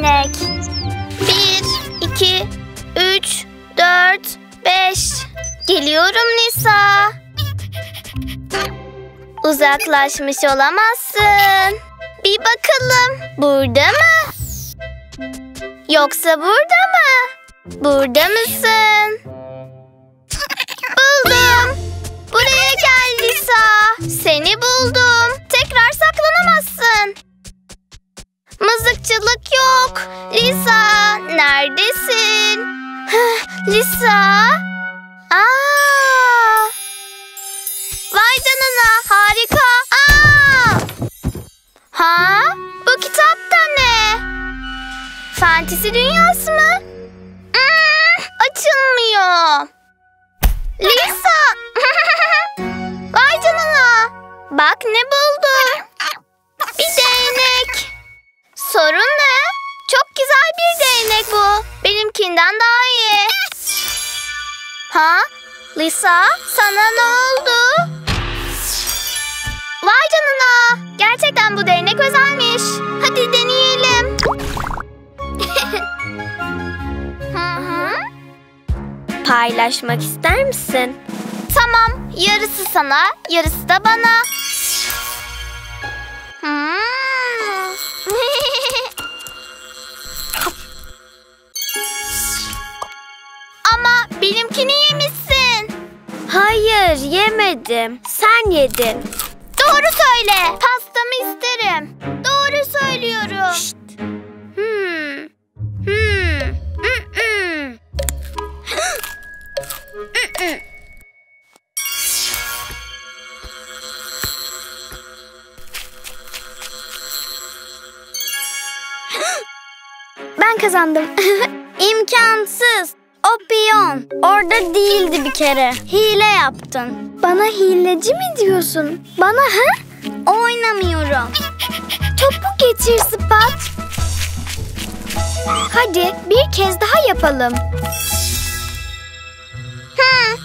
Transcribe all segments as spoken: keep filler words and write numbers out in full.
değnek. Bir, iki, üç, dört, beş. Geliyorum Lisa. Uzaklaşmış olamazsın. Bir bakalım. Burada mı? Yoksa burada mı? Burada mısın? Buldum. Buraya gel Lisa. Seni buldum. Tekrar saklanamazsın. Mızıkçılık yok. Lisa, neredesin? Lisa? Aa! Vay canına, harika. Aa! Ha? Bu kitap da ne? Fantezi dünyası mı? Hmm, açılmıyor. Lisa! Vay canına. Bak ne buldum. Bir değnek. Sorun ne? Çok güzel bir değnek bu. Benimkinden daha iyi. Ha? Lisa, sana ne oldu? Vay canına. Gerçekten bu değnek özelmiş. Hadi deneyelim. Hı hı. Paylaşmak ister misin? Tamam. Yarısı sana, yarısı da bana. Hmm. Ama benimkini yemişsin. Hayır, yemedim. Sen yedin. Doğru söyle. Pastamı isterim. Doğru söylüyorum. Şşt. Hmm. Hmm. Mm-mm. Mm-mm. Ben kazandım. İmkansız. O piyon orada değildi bir kere. Hile yaptın. Bana hileci mi diyorsun? Bana ha? Oynamıyorum. Topu getir Spot. Hadi bir kez daha yapalım. Hı.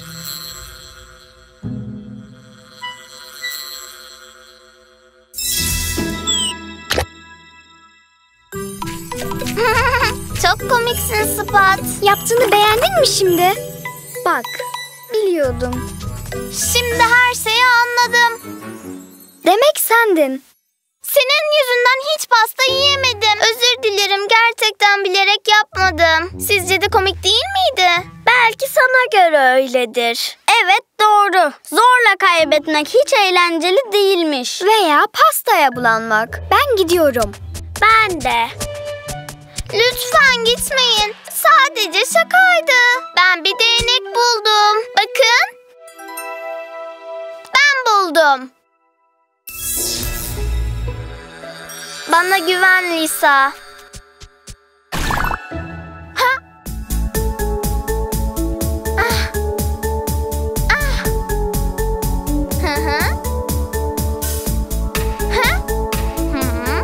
Çok komiksin Spot. Yaptığını beğendin mi şimdi? Bak, biliyordum. Şimdi her şeyi anladım. Demek sendin. Senin yüzünden hiç pasta yiyemedim. Özür dilerim, gerçekten bilerek yapmadım. Sizce de komik değil miydi? Belki sana göre öyledir. Evet, doğru. Zorla kaybetmek hiç eğlenceli değilmiş. Veya pastaya bulanmak. Ben gidiyorum. Ben de. Lütfen gitmeyin. Sadece şakaydı. Ben bir değnek buldum. Bakın. Ben buldum. Bana güven Lisa. Ha? Ah. Ah. Hı hı. Ha? Hı hı.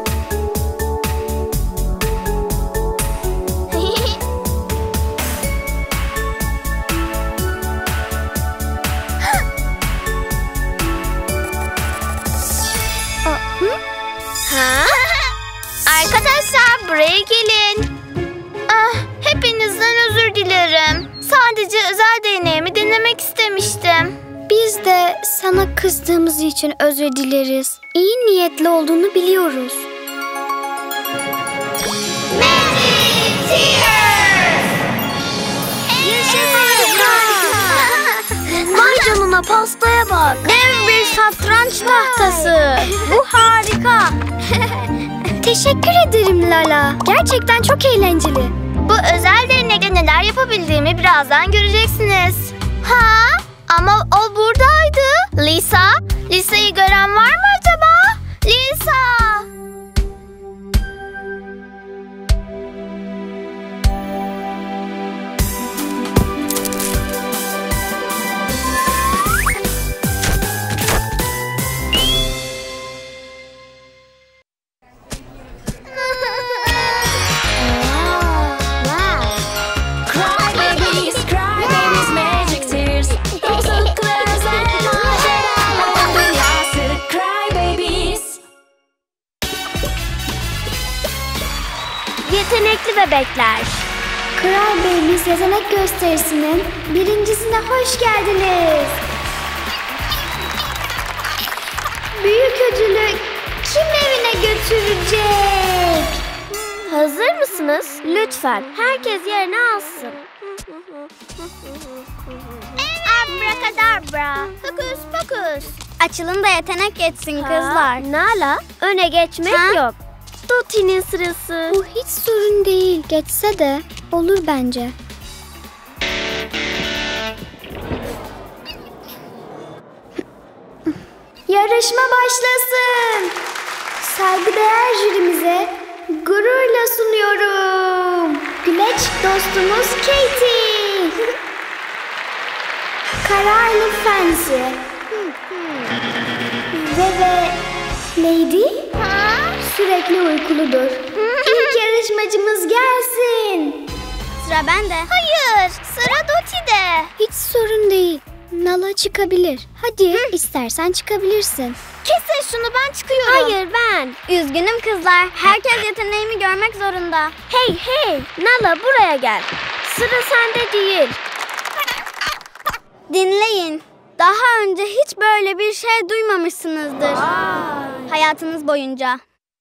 Ha? Arkadaşlar buraya gelin. Ah, hepinizden özür dilerim. Sadece özel deneyimi denemek istemiştim. Biz de sana kızdığımız için özür dileriz. İyi niyetli olduğunu biliyoruz. Magic Tears! Vay canına, pastaya bak. Dev bir satranç tahtası. Bu harika. Teşekkür ederim Lala. Gerçekten çok eğlenceli. Bu özel denekle neler yapabildiğimi birazdan göreceksiniz. Ha? Ama o buradaydı. Lisa? Lisa'yı gören var mı acaba? Lisa! Yetenekli bebekler. Cry Babies yetenek gösterisinin birincisine hoş geldiniz. Büyük ödülü kim evine götürecek? Hazır mısınız? Lütfen herkes yerini alsın. Abracadabra. Fokus fokus. Açılın da yetenek geçsin kızlar. Nala, öne geçmek Ha? yok. Doti'nin sırası. Bu hiç sorun değil. Geçse de olur bence. Yarışma başlasın. Saygıdeğer jürimize gururla sunuyorum. Güleç dostumuz Katie. Kararlı Fancy. Ve ve Lady sürekli uykuludur. İlk yarışmacımız gelsin. Sıra bende. Hayır, sıra Doti'de. Hiç sorun değil. Nala çıkabilir. Hadi istersen çıkabilirsin. Kesin şunu, ben çıkıyorum. Hayır, ben. Üzgünüm kızlar. Herkes yeteneğimi görmek zorunda. Hey hey, Nala buraya gel. Sıra sende değil. Dinleyin. Daha önce hiç böyle bir şey duymamışsınızdır. Vay. Hayatınız boyunca.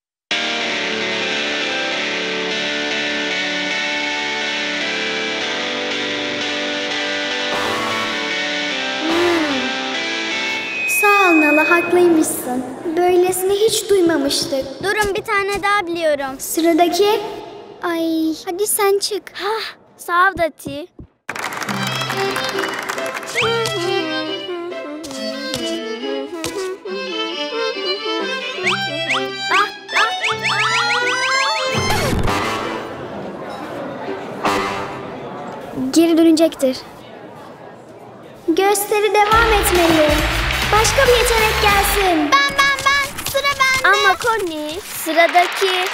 Sağ ol Nala, haklıymışsın. Böylesini hiç duymamıştık. Durun, bir tane daha biliyorum. Sıradaki? Ay, hadi sen çık. Hah, sağ ol Doti. Ah, ah, Geri dönecektir. Gösteri devam etmeli. Başka bir yetenek gelsin. Ben ben ben. Sıra bende. Ama Connie, sıradaki.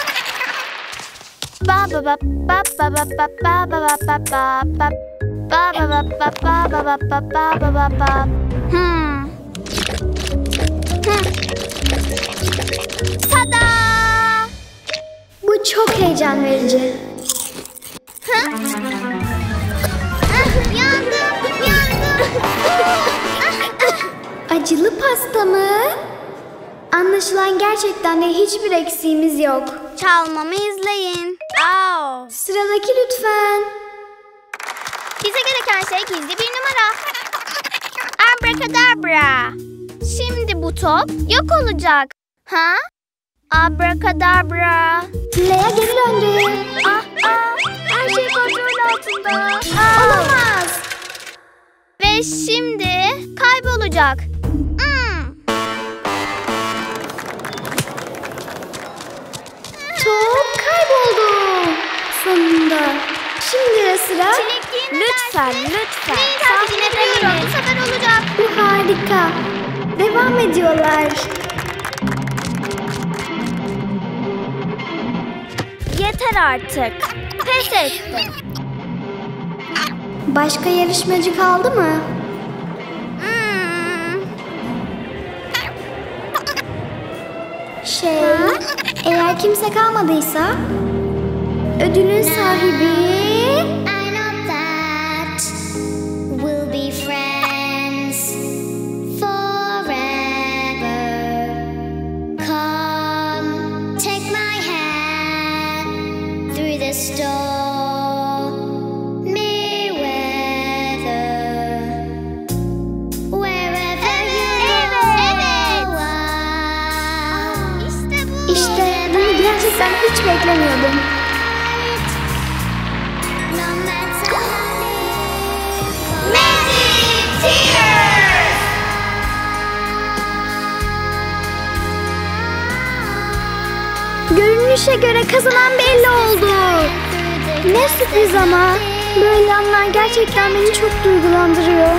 Ba ba ba ba ba ba ba ba ba ba ba ba. Ba ba ba ba ba ba ba ba ba ba ba ba. Hmm. Tada! Bu çok heyecan verici. Yandım, yandım. Acılı pasta mı? Anlaşılan gerçekten de hiçbir eksiğimiz yok. Çalmamı izleyin. Au. Sıradaki lütfen. Bize gereken şey gizli bir numara. Abracadabra. Şimdi bu top yok olacak. Ha? Abracadabra. Lea geri döndü. Ah ah, her şey kontrol altında. Aa. Olamaz. Ve şimdi kaybolacak. Hmm. Top kayboldu. Sonunda. Şimdi de sıra. Lütfen, lütfen. Neyi takip edebiliyorum? Bu sefer olacak. Bu harika. Devam ediyorlar. Yeter artık. Pes ettim. Başka yarışmacı kaldı mı? Hmm. Şey, eğer kimse kalmadıysa ödülün sahibi I know that we'll be friends forever. Come, take my hand through the stormy weather. Wherever you go. İşte bu. İşte bunu gerçekten hiç beklemiyordum. Magic Tears! Görünüşe göre kazanan belli oldu. Ne sürpriz ama. Böyle anlar gerçekten beni çok duygulandırıyor.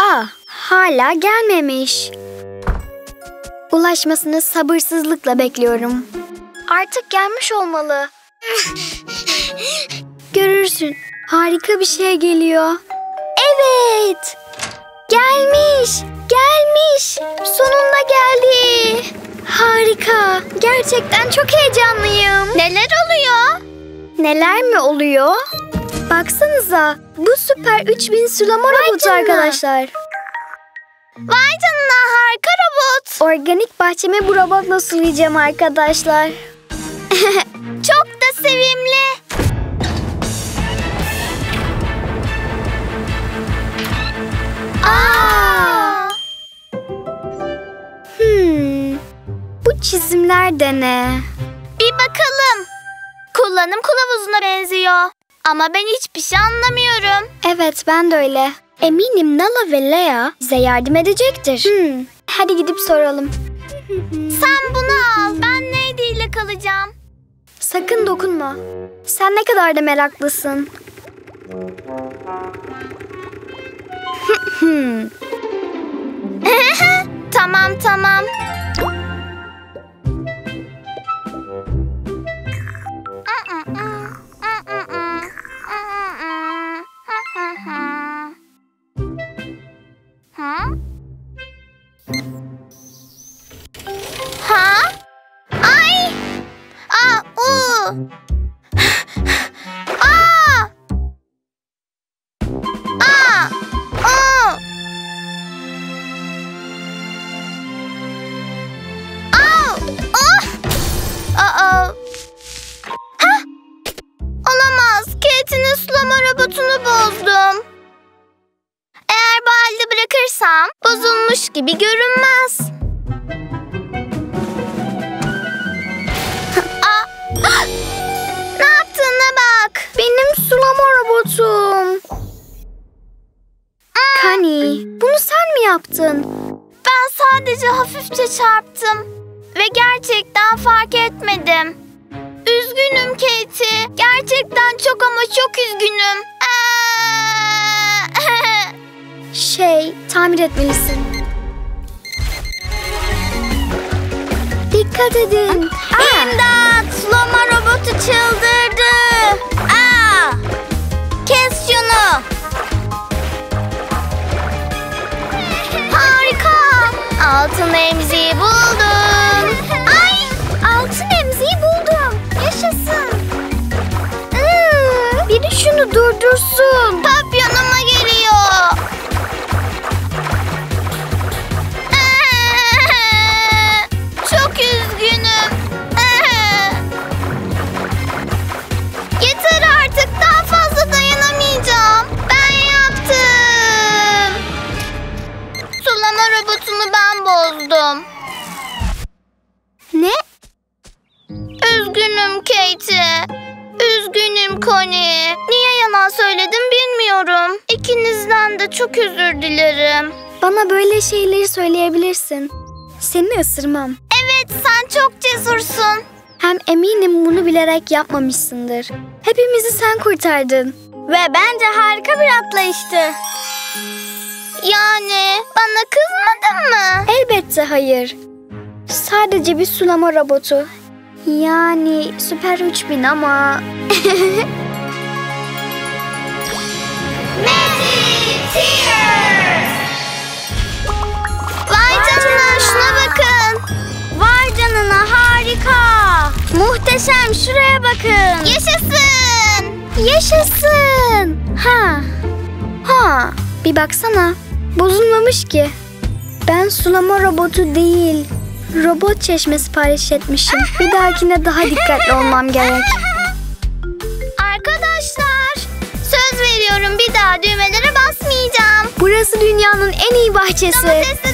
Ah, hala gelmemiş. Ulaşmasını sabırsızlıkla bekliyorum. Artık gelmiş olmalı. Görürsün. Harika bir şey geliyor. Evet. Gelmiş. Gelmiş. Sonunda geldi. Harika. Gerçekten çok heyecanlıyım. Neler oluyor? Neler mi oluyor? Baksanıza. Bu süper üç bin sulama robotu canına. arkadaşlar. Vay canına, harika robot. Organik bahçemi bu robotla sulayacağım arkadaşlar. Çok da sevimli. Aa! Hmm. Bu çizimler de ne? Bir bakalım. Kullanım kılavuzuna benziyor. Ama ben hiçbir şey anlamıyorum. Evet, ben de öyle. Eminim Nala ve Lea bize yardım edecektir. Hmm. Hadi gidip soralım. Sen bunu al. Ben Lady ile kalacağım. Sakın dokunma. Sen ne kadar da meraklısın. Tamam tamam. Ha? Ha? Ay! Aa, u. Aa! Aa! U. Au! Oh! Aa! Hah! Olamaz. Kate'in sulama robotunu bozdum. Eğer bu halde bırakırsam bozulmuş gibi görünmez. Aa! Ah! Ne yaptığına bak. Benim sulama robotum. Kani, bunu sen mi yaptın? Ben sadece hafifçe çarptım ve gerçekten fark etmedim. Üzgünüm Katie. Gerçekten çok ama çok üzgünüm. Şey, tamir etmelisin. Dikkat edin. İmdat! Sulama robotu çıldırdı. Aa! Kes şunu. Harika! Altın emziği buldum. Ay! Altın emziği buldum. Yaşasın. Iı, biri şunu durdursun. Papyonuma geliyor. Çok üzgünüm. Yeter artık, daha fazla dayanamayacağım. Ben yaptım. Sulama robotunu ben bozdum. Ne? Üzgünüm Katie. Üzgünüm Connie. Niye yalan söyledim bilmiyorum. İkinizden de çok özür dilerim. Bana böyle şeyleri söyleyebilirsin. Seni ısırmam. Evet, sen çok cesursun. Hem eminim bunu bilerek yapmamışsındır. Hepimizi sen kurtardın. Ve bence harika bir atlayıştı. Yani bana kızmadın mı? Elbette hayır. Sadece bir sulama robotu. Yani süper üç bin ama... Magic Tears! Vay canına, şuna bakın. Vay canına, harika. Muhteşem, şuraya bakın. Yaşasın. Yaşasın. Ha. Ha. Bir baksana. Bozulmamış ki. Ben sulama robotu değil, robot çeşme sipariş etmişim. Bir dahakine daha dikkatli olmam gerek. Arkadaşlar, söz veriyorum bir daha düğmelere basmayacağım. Burası dünyanın en iyi bahçesi. Domatesli